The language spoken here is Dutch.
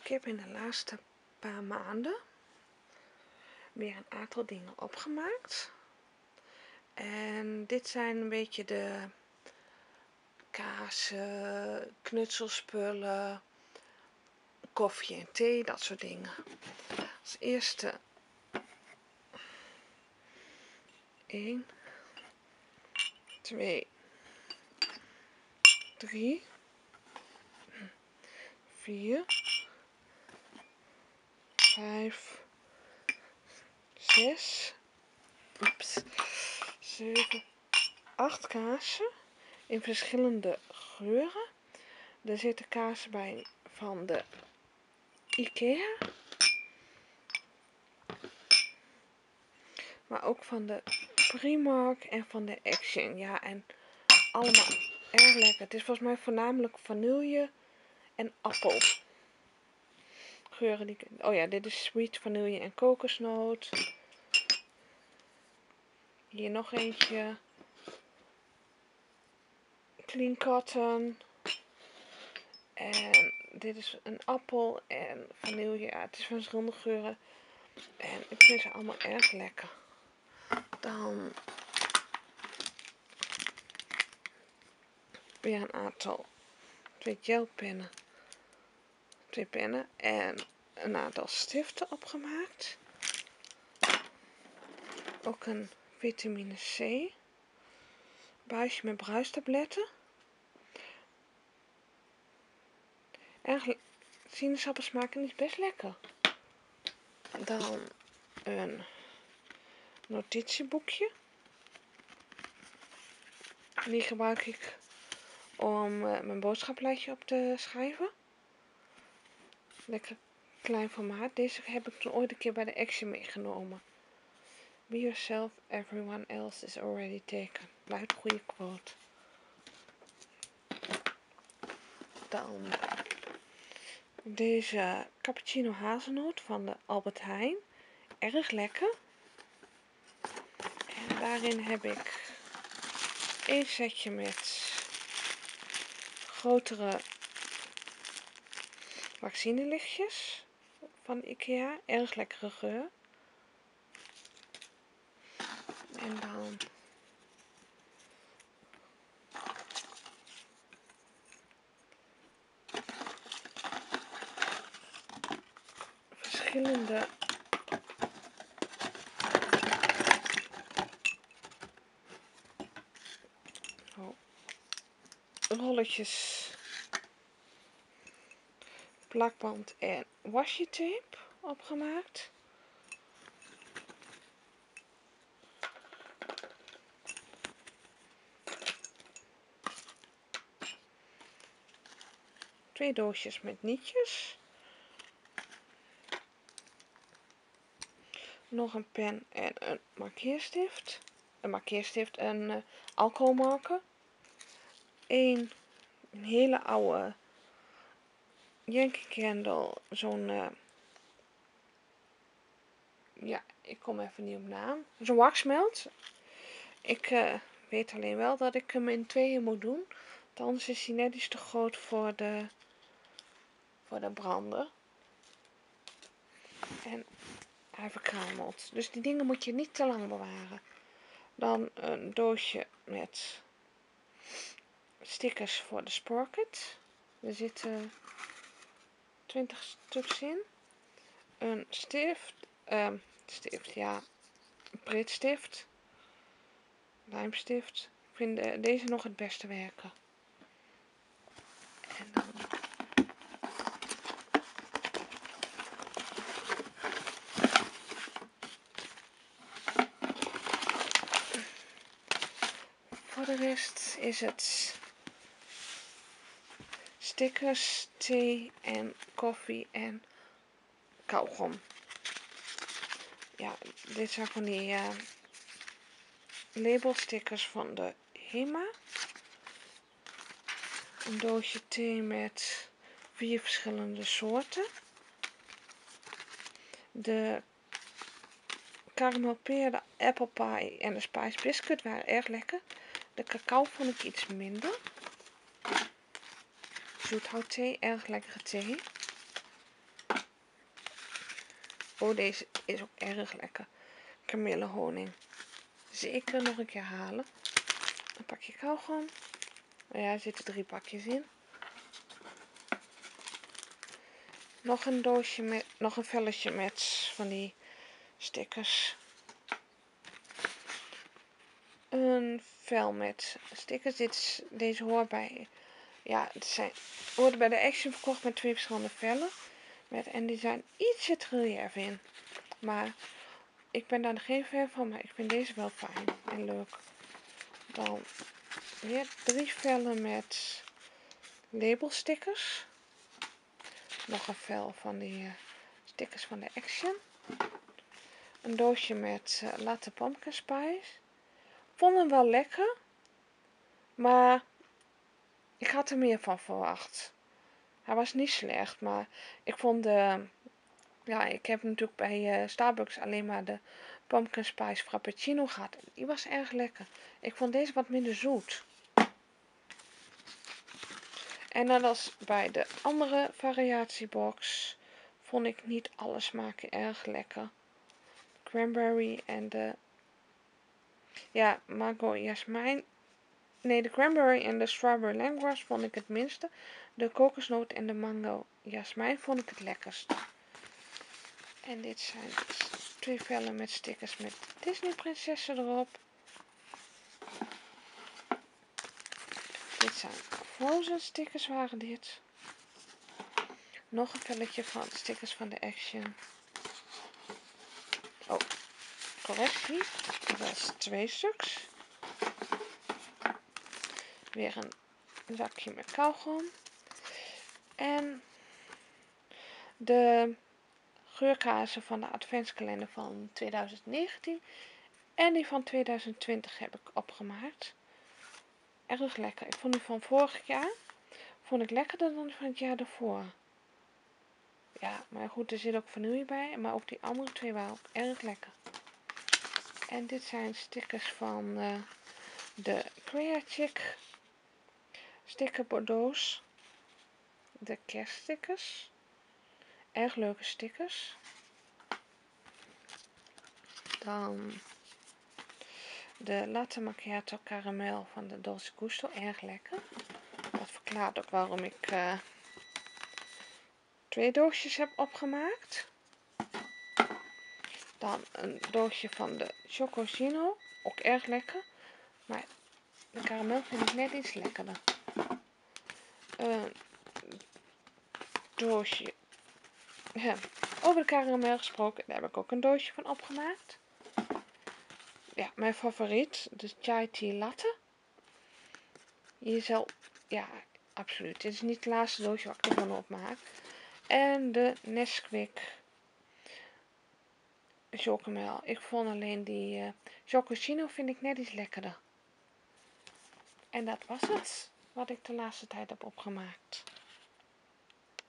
Ik heb in de laatste paar maanden weer een aantal dingen opgemaakt. En dit zijn een beetje de kaarsen, knutselspullen, koffie en thee, dat soort dingen. Als eerste 1, 2, 3, 4, 5, 6, 7, 8 kaarsen in verschillende geuren. Er zitten kaarsen bij van de IKEA, maar ook van de Primark en van de Action. Ja, en allemaal erg lekker. Het is volgens mij voornamelijk vanille en appel. Geuren die... Oh ja, dit is sweet vanille en kokosnoot. Hier nog eentje. Clean cotton. En dit is een appel en vanille. Ja, het is van verschillende geuren. En ik vind ze allemaal erg lekker. Dan weer een aantal. 2 gelpennen. 2 pennen en een aantal stiften opgemaakt. Ook een vitamine C. Buisje met bruistabletten. Eigenlijk sinaasappelsmaak is best lekker. Dan een notitieboekje. Die gebruik ik om mijn boodschappenlijstje op te schrijven. Lekker klein formaat. Deze heb ik toen ooit een keer bij de Action meegenomen. Be yourself, everyone else is already taken. Blijft een goede quote. Dan deze cappuccino hazelnoot van de Albert Heijn. Erg lekker. En daarin heb ik 1 setje met grotere vaccinelichtjes van IKEA. Erg lekkere geur. En dan verschillende rolletjes plakband en washi tape opgemaakt. Twee doosjes met nietjes. Nog een pen en een markeerstift. Een alcoholmarker. Een hele oude Yankee Candle. Zo'n, ja, ik kom even niet op naam. Zo'n waxmelt. Ik weet alleen wel dat ik hem in 2 moet doen. Want anders is hij net iets te groot voor de brander. En hij verkruimelt. Dus die dingen moet je niet te lang bewaren. Dan een doosje met stickers voor de Sprocket. Er zitten 20 stuks in. Een stift, ja, een pritstift, lijmstift. Ik vind deze nog het beste werken. En dan voor de rest is het stickers, thee en koffie en kauwgom. Ja, dit zijn van die labelstickers van de HEMA. Een doosje thee met 4 verschillende soorten. De caramel peer, de apple pie en de spice biscuit waren erg lekker. De cacao vond ik iets minder. Zoethoutthee, erg lekkere thee. Oh, deze is ook erg lekker. Kamillehoning. Zeker nog een keer halen. Een pakje kauwgom. Nou ja, er zitten 3 pakjes in. Nog een doosje met, nog een velletje met van die stickers. Een vel met stickers. Deze hoort bij, ja, worden bij de Action verkocht met 2 verschillende vellen. En die zijn iets het relief in. Maar ik ben daar geen fan van, maar ik vind deze wel fijn en leuk. Dan weer 3 vellen met labelstickers. Nog een vel van die stickers van de Action. Een doosje met latte pumpkin spice. Vond hem wel lekker. Maar ik had er meer van verwacht. Hij was niet slecht, maar ik vond ja, ik heb natuurlijk bij Starbucks alleen maar de pumpkin spice frappuccino gehad. Die was erg lekker. Ik vond deze wat minder zoet. En net als bij de andere variatiebox vond ik niet alle smaken erg lekker. Cranberry en de, ja, mango jasmijn. Nee, de cranberry en de strawberry lemongrass vond ik het minste. De kokosnoot en de mango jasmijn vond ik het lekkerst. En dit zijn 2 vellen met stickers met Disney prinsessen erop. Dit zijn Frozen stickers waren dit. Nog een velletje van stickers van de Action. Oh, correctie. Dat was 2 stuks. Weer een zakje met kauwgom. En de geurkaarsen van de adventskalender van 2019 en die van 2020 heb ik opgemaakt. Erg lekker. Ik vond die van vorig jaar lekkerder dan die van het jaar daarvoor. Ja, maar goed, er zit ook vanille bij, maar ook die andere 2 waren ook erg lekker. En dit zijn stickers van de Creachick stickerdoos. De kerststickers. Erg leuke stickers. Dan de latte macchiato caramel van de Dolce Gusto. Erg lekker. Dat verklaart ook waarom ik 2 doosjes heb opgemaakt. Dan een doosje van de Chocosino. Ook erg lekker. Maar de karamel vind ik net iets lekkerder. Een doosje. Ja, over de karamel gesproken. Daar heb ik ook een doosje van opgemaakt. Ja, mijn favoriet. De chai tea latte. Hier zal, ja, absoluut. Dit is niet het laatste doosje wat ik ervan opmaak. En de Nesquik chocomel. Ik vond alleen die Chocosino vind ik net iets lekkerder. En dat was het wat ik de laatste tijd heb opgemaakt.